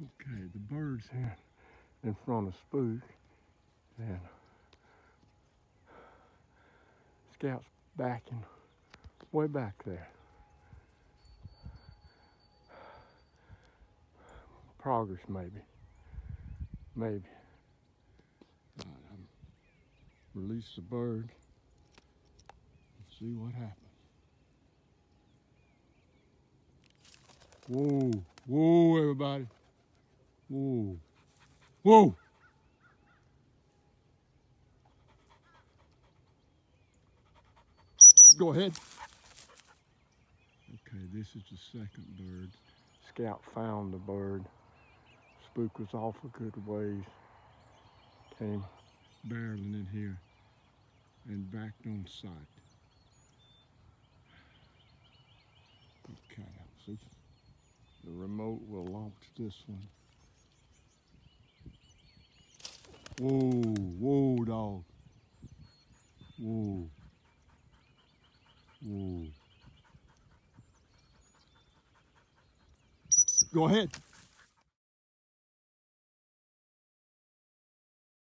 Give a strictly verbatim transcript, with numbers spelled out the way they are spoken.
Okay, the bird's here in front of Spook, and Scout's backing way back there. Progress, maybe. Maybe. All right, I'm release the bird and see what happens. Whoa, whoa, everybody. Whoa, whoa. Go ahead. Okay, this is the second bird. Scout found the bird. Spook was off a good ways. Came barreling in here and backed on sight. Okay, see, the remote will launch this one. Whoa, whoa, dog. Whoa. Whoa. Go ahead.